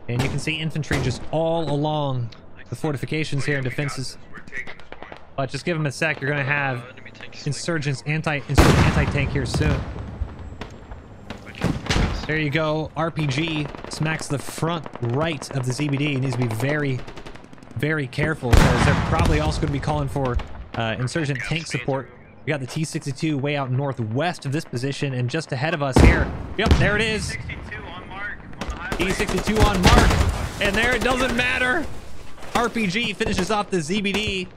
And you can see infantry just all along the fortifications here and defenses. But just give them a sec. You're going to have Insurgents anti-tank here soon. There you go. RPG smacks the front right of the ZBD. He needs to be very, very careful because they're probably also going to be calling for Insurgent tank support. We got the T-62 way out northwest of this position and just ahead of us here. Yep, there it is. T-62 on mark. And there, it doesn't matter. RPG finishes off the ZBD.